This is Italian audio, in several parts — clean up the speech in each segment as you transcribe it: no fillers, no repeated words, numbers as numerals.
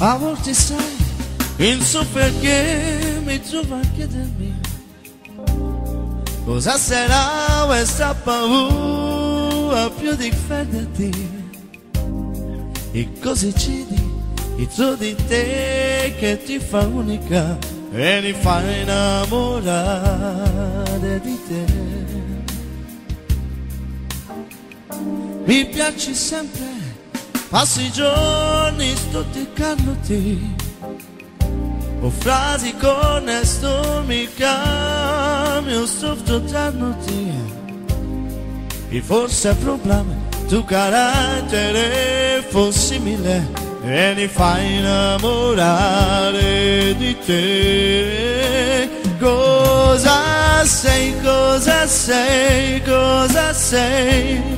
A volte sai, il so perché mi trovo a chiedermi cosa sarà questa paura più di perderti. E cosa cedi, e tu di te che ti fa unica e mi fa innamorare di te. Mi piaci sempre, passo i giorni sto cercandoti, o frasi con esto mi cambio, sto trovandoti. E forse il problema, tuo carattere fu simile e mi fa innamorare di te. Cosa sei, cosa sei, cosa sei?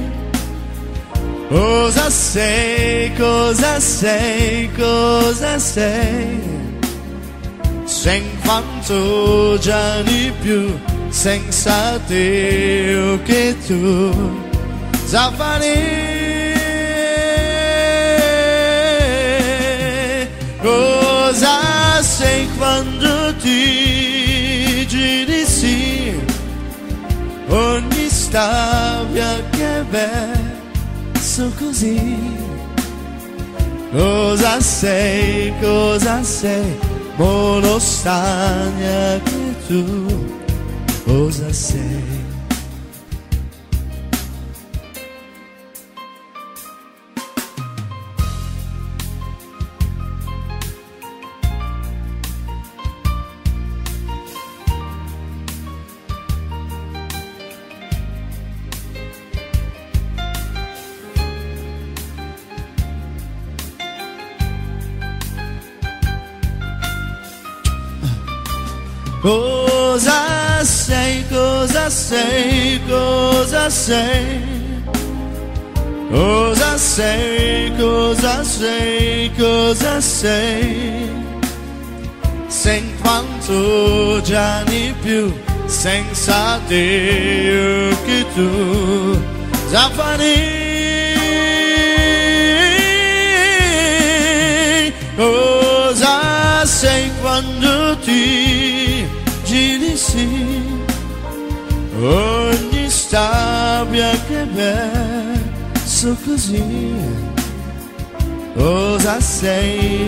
Cosa sei, cosa sei, cosa sei? Se quanto già di più senza te che tu sa fare. Cosa sei quando ti giri sì, ogni storia che verso così. Cosa sei, monostagna che tu, cosa sei? Cosa sei, cosa sei, cosa sei? Cosa sei, cosa sei, cosa sei? Se quanto già di più senza te che tu sa fare. Cosa sei quando ti giri sì, ogni storia che verso così. Cosa sei,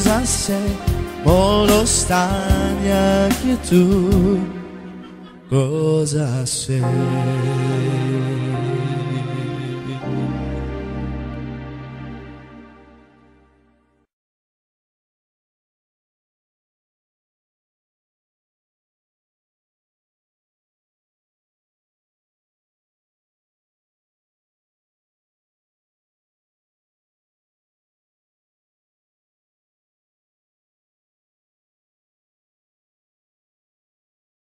monostagna che tu, cosa sei?